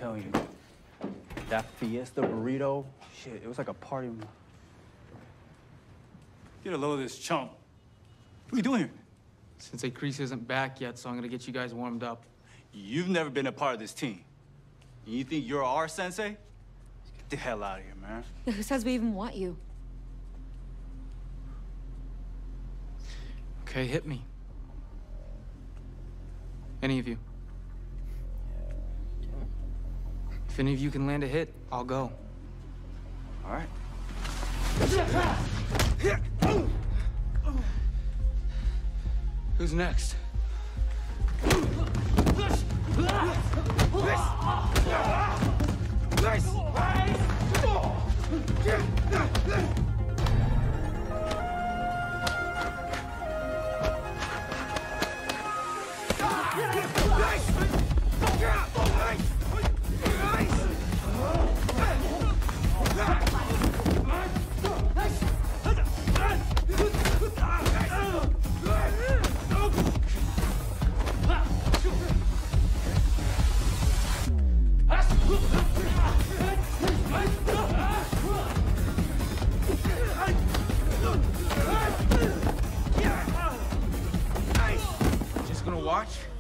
telling you, that Fiesta burrito, shit, it was like a party. Get a load of this chump. What are you doing here? Sensei Kreese isn't back yet, so I'm gonna get you guys warmed up. You've never been a part of this team. And you think you're our sensei? Get the hell out of here, man. Yeah, who says we even want you? Okay, hit me. Any of you. If any of you can land a hit, I'll go. All right. Who's next? Just gonna watch?